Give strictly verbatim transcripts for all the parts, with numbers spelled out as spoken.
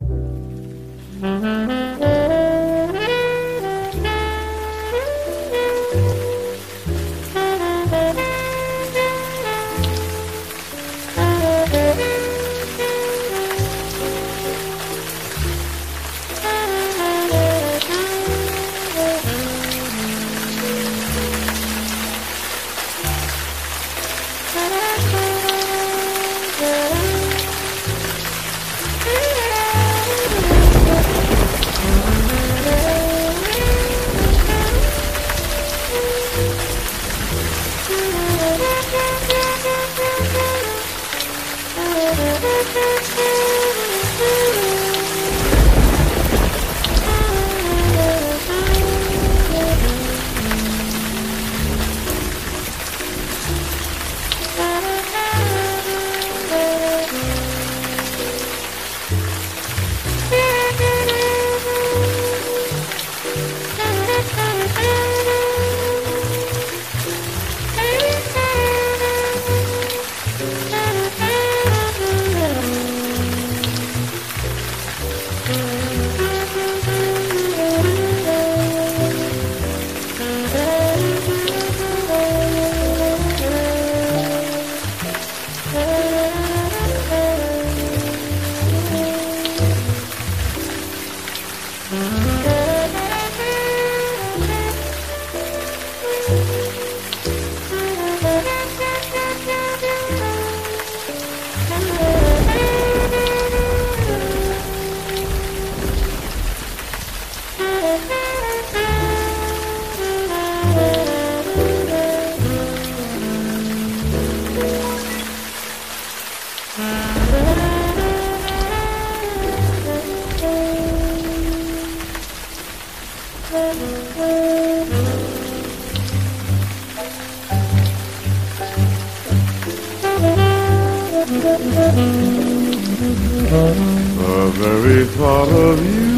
The very thought of you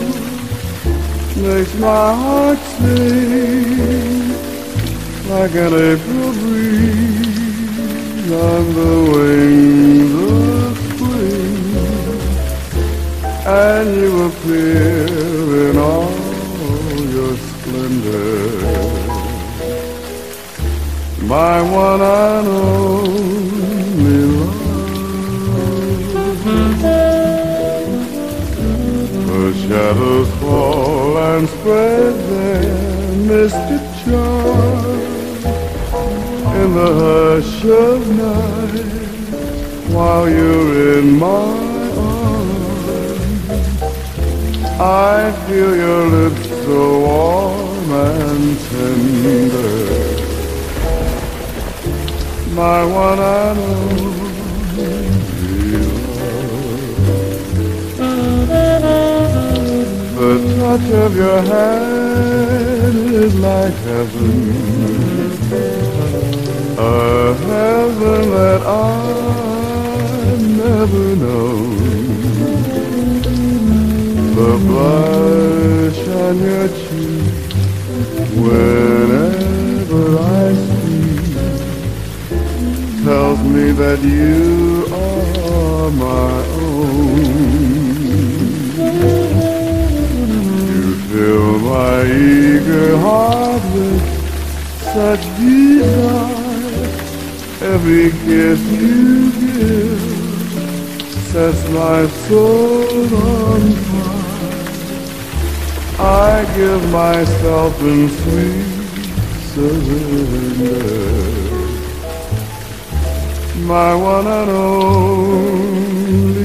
makes my heart sing like an April breeze on the wings of spring, and you appear in all your splendor, my one and only love. The shadows fall and spread their mystic charm in the hush of night while you're in my arms. I feel your lips so warm and tender, my one and only love. The touch of your hand is like heaven, a heaven that I've never known. The blush on your cheek whenever I speak tells me that you are my own. Fill my eager heart with such desire. Every kiss you give sets my soul on fire. I give myself in sweet surrender, my one and only